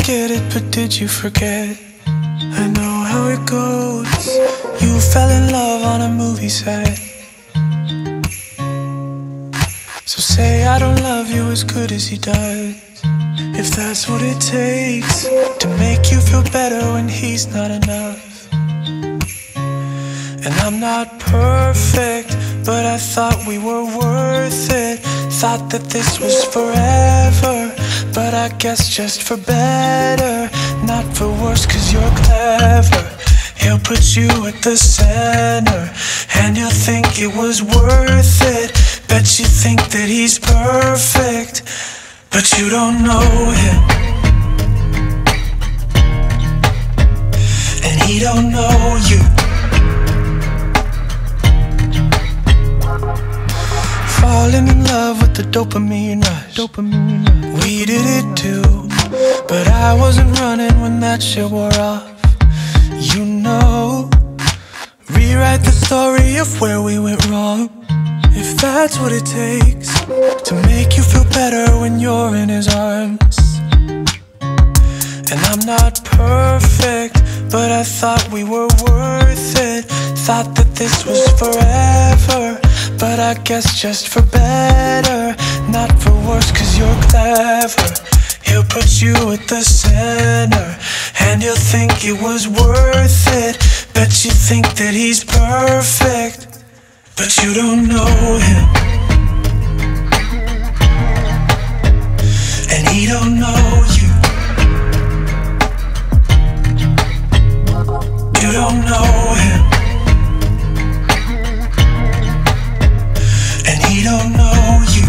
get it, but did you forget? I know how it goes. You fell in love on a movie set. So say I don't love you as good as he does, if that's what it takes to make you feel better when he's not enough. And I'm not perfect, but I thought we were worth it. Thought that this was forever, but I guess just for better, not for worse, 'cause you're clever. He'll put you at the center, and you'll think it was worth it. Bet you think that he's perfect, but you don't know him, and he don't know you. Falling in love with the dopamine rush. We did it too, but I wasn't running when that shit wore off. You know, rewrite the story of where we went wrong, if that's what it takes to make you feel better when you're in his arms. And I'm not perfect, but I thought we were worth it. Thought that this was forever, but I guess just for better, not for worse, 'cause you're clever. He'll put you at the center, and you'll think it was worth it. Bet you think that he's perfect, but you don't know him, and he don't know you. You don't know him, and he don't know you.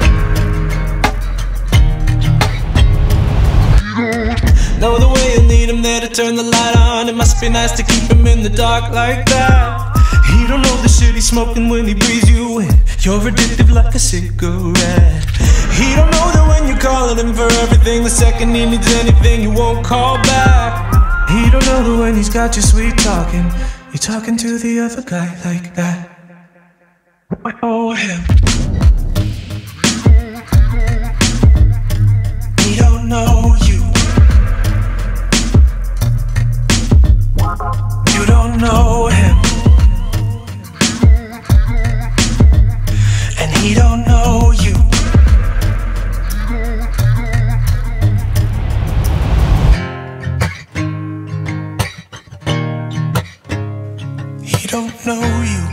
Know the way you need him there to turn the light on. It must be nice to keep him in the dark like that. He don't know the shit he's smoking when he breathes you in. You're addictive like a cigarette. He don't know that when you're calling him for everything, the second he needs anything, you won't call back. He don't know that when he's got you sweet talking, you're talking to the other guy like that. Oh, him. He don't know you. You don't know him, and he don't know you. He don't know you.